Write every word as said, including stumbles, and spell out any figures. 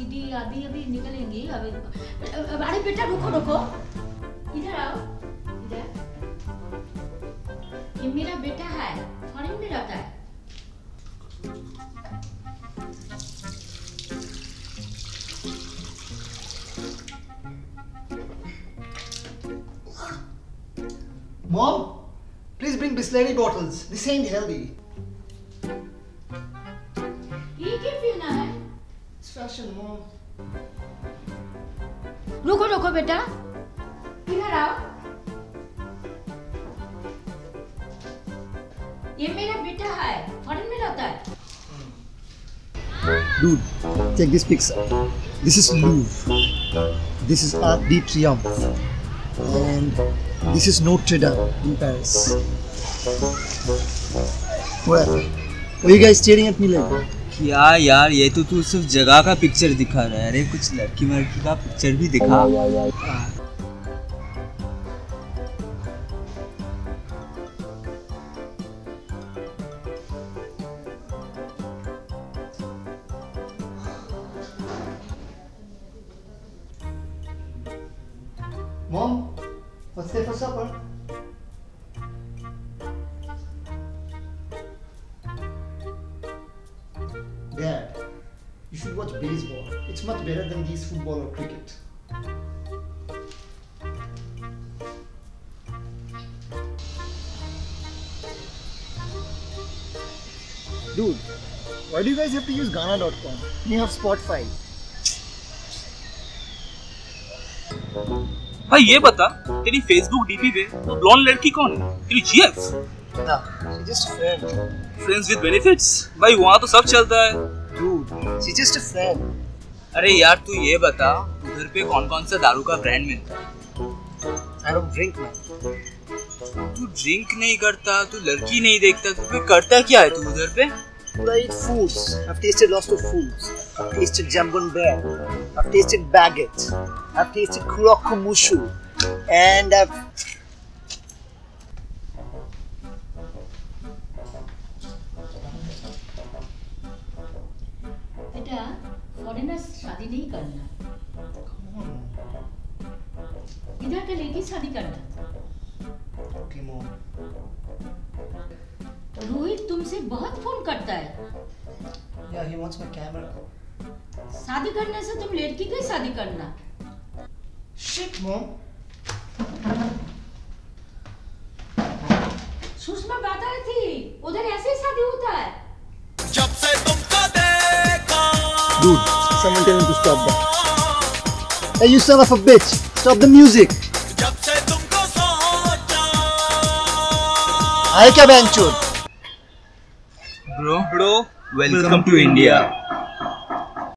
CD आदि अभी निकलेंगी। अभी अरे बेटा रुको रुको, इधर आओ इधर। ये मेरा बेटा है, फॉरेन में रहता है। Mom, please bring Bisleri bottles. This ain't healthy. ये क्या पीना है? It's fashion, Mom. रुको रुको बेटा, इधर आओ। ये मेरा बेटा है, फॉरेन में रहता है। Dude, take this picture. This is Louvre. This is Arc de Triomphe. And this is Notre Dame in Paris. What? Why are you guys staring at me like that? क्या यार, ये तो तू सिर्फ जगह का पिक्चर दिखा रहा है। अरे कुछ लड़की वड़की का पिक्चर भी दिखा। Mom, what's there for supper? Dad, you should watch baseball. It's much better than these football or cricket. Dude, why do you guys have to use Ghana dot com? You have Spotify. भाई ये बता, तेरी Facebook DP पे वो blonde लड़की कौन है? तेरी GF? Nah, she's just a friend. Friends with benefits? भाई वहाँ तो सब चलता है। Dude, she's just a friend. अरे यार तू ये बता, उधर पे कौन कौन सा दारू का ब्रांड मिलता है? I don't drink, man. तू ड्रिंक नहीं करता, तू लड़की नहीं देखता, तू फिर करता क्या है तू उधर पे? I eat foods. I've tasted lots of foods. I've tasted jambon bear. I've tasted baguette. I've tasted kurokumushu. And I've... बेटा, फॉरेनर शादी नहीं करना। इधर के लेके शादी करना। Okay, Mom. रोहित तुमसे बहुत फोन करता है। Yeah, he wants my camera. शादी करने से तुम लड़की की शादी करना। Shit, Mom. सुषमा बता रही थी, उधर ऐसे ही शादी होता है। जब से तुमको देखा। Dude, someone tell him to stop that. Hey, you son of a bitch! Stop the music! जब से तुमको सोचा। आए क्या बैंचोद? Bro, bro, welcome to India.